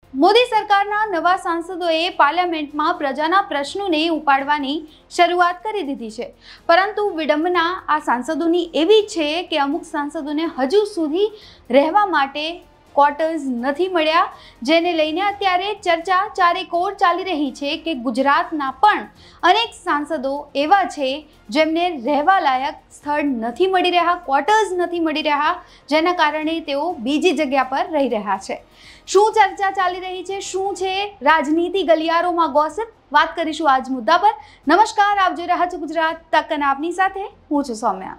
મોદી સરકારના નવા સાંસદોએ પાર્લામેન્ટમાં પ્રજાના પ્રશ્નોને ઉપાડવાની શરૂઆત કરી દીધી છે, પરંતુ વિડંબના આ સાંસદોની એવી છે કે અમુક સાંસદોને હજુ સુધી રહેવા માટે ક્વાર્ટર્સ નથી મળ્યા, જેને લઈને અત્યારે ચર્ચા ચારેકોર ચાલી રહી છે કે ગુજરાતના પણ અનેક સાંસદો એવા છે જેમને રહેવા લાયક સ્થળ નથી મળી રહ્યા, ક્વાર્ટર્સ નથી મળી રહ્યા, જેના કારણે તેઓ બીજી જગ્યા પર રહી રહ્યા છે। શું ચર્ચા ચાલી રહી છે, શું છે રાજનીતિ ગલિયારોમાં ગોસિપ, વાત કરીશું આજ મુદ્દા પર। નમસ્કાર, આપ જોઈ રહ્યા છો ગુજરાત તક અને આપની સાથે હું છું સૌમ્યા।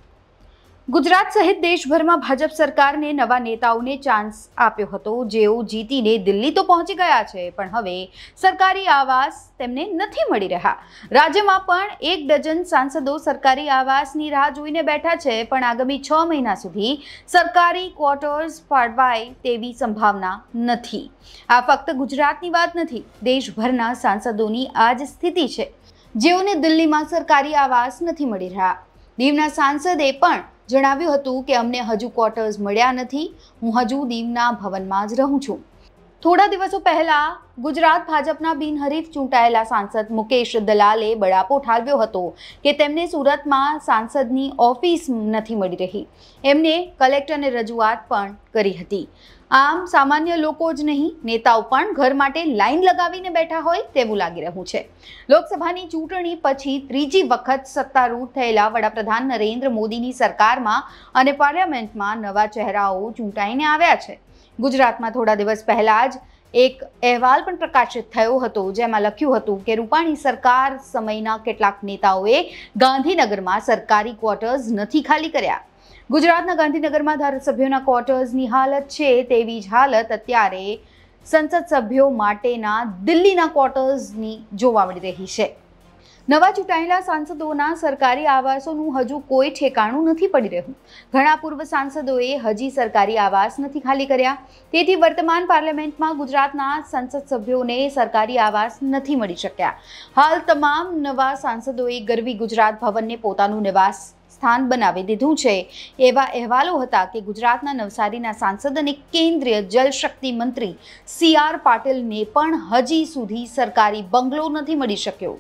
ગુજરાત સહિત દેશભરમાં ભાજપ સરકારને નવા નેતાઓને ચાન્સ આપ્યો હતો, જેઓ જીતીને દિલ્હી તો પહોંચી ગયા છે, પણ હવે સરકારી આવાસ તેમને નથી મળી રહ્યા। રાજ્યમાં પણ 1 ડઝન સાંસદો સરકારી આવાસની રાહ જોઈને બેઠા છે, પણ આગામી 6 મહિના સુધી સરકારી ક્વાર્ટર્સ ફાળવાય તેવી સંભાવના નથી। આ ફક્ત ગુજરાતની વાત નથી, દેશભરના સાંસદોની આ જ સ્થિતિ છે, જેઓને દિલ્હીમાં સરકારી આવાસ નથી મળી રહ્યા। દીવના સાંસદે પણ જણાવ્યું હતું કે અમને હજુ ક્વાર્ટર્સ મળ્યા નથી, હું હજુ દીવના ભવનમાં જ રહું છું। થોડા દિવસો પહેલા ગુજરાત ભાજપના બિનહરીફ ચૂંટાયેલા સાંસદ મુકેશ દલાલે બળાપો ઠાલવ્યો હતો કે તેમને સુરતમાં સાંસદની ઓફિસ નથી મળી રહી, એમને કલેક્ટરને રજૂઆત પણ કરી હતી। આમ સામાન્ય લોકો જ નહીં, નેતાઓ પણ ઘર માટે લાઈન લગાવીને બેઠા હોય તેવું લાગી રહ્યું છે। લોકસભાની ચૂંટણી પછી ત્રીજી વખત સત્તારૂઢ થયેલા વડાપ્રધાન નરેન્દ્ર મોદીની સરકારમાં અને પાર્લામેન્ટમાં નવા ચહેરાઓ ચૂંટાઈને આવ્યા છે। ગુજરાતમાં થોડા દિવસ પહેલા જ એક અહેવાલ પણ પ્રકાશિત થયો હતો, જેમાં લખ્યું હતું કે રૂપાણી સરકાર સમયના કેટલાક નેતાઓએ ગાંધીનગરમાં સરકારી ક્વાર્ટર્સ નથી ખાલી કર્યા। ગુજરાતના ગાંધીનગરમાં ધારાસભ્યોના ક્વાર્ટર્સની હાલત છે, તેવી જ હાલત અત્યારે સંસદ સભ્યો માટેના દિલ્હીના ક્વાર્ટર્સની જોવા મળી રહી છે। નવા ચૂંટાયેલા સાંસદોના સરકારી આવાસોનું હજુ કોઈ ઠેકાણું નથી પડી રહ્યું। ઘણા પૂર્વ સાંસદોએ હજી સરકારી આવાસ નથી ખાલી કર્યા, તેથી વર્તમાન પાર્લામેન્ટમાં ગુજરાતના સંસદ સભ્યોને સરકારી આવાસ નથી મળી શક્યા। હાલ તમામ નવા સાંસદોએ ગરવી ગુજરાત ભવનને પોતાનું નિવાસ સ્થાન બનાવી દીધું છે। એવા અહેવાલો હતા કે ગુજરાતના નવસારીના સાંસદ અને કેન્દ્રીય જલશક્તિ મંત્રી CR પાટીલને પણ હજી સુધી સરકારી બંગલો નથી મળી શક્યો।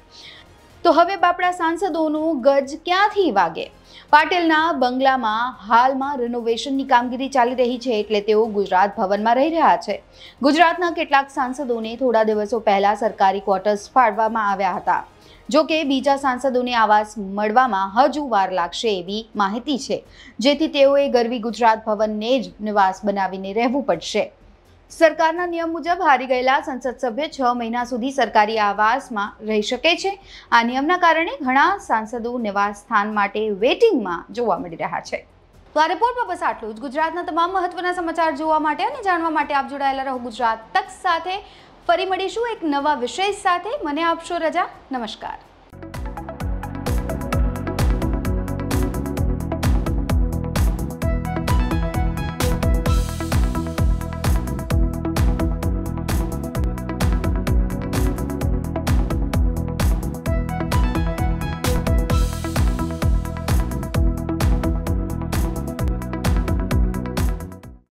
તો હવે બાપડા સાંસદોનું ગજ ક્યાંથી વાગે? પાટીલના બંગલામાં હાલમાં રિનોવેશનની કામગીરી ચાલી રહી છે, એટલે તેઓ ગુજરાત ભવનમાં રહી રહ્યા છે। ગુજરાતના કેટલાક સાંસદોને થોડા દિવસો પહેલા સરકારી ક્વાર્ટર્સ ફાળવવામાં આવ્યા હતા, જો કે બીજા સાંસદોને આવાસ મળવામાં હજુ વાર લાગશે એવી માહિતી છે, જેથી તેઓએ ગરવી ગુજરાત ભવનને જ નિવાસ બનાવીને રહેવું પડશે। સરકારના નિયમ મુજબ હારી ગયેલા સંસદ સભ્ય 6 મહિના સુધી સરકારી આવાસમાં રહી શકે છે। આ નિયમના કારણે ઘણા સાંસદો નિવાસ સ્થાન માટે વેટિંગમાં જોવા મળી રહ્યા છે। તો આ રિપોર્ટમાં બસ આટલું જ। ગુજરાતના તમામ મહત્વના સમાચાર જોવા માટે અને જાણવા માટે આપ જોડાયેલા રહો ગુજરાત તક સાથે। ફરી મળીશું એક નવા વિષય સાથે। મને આપશો રજા। નમસ્કાર।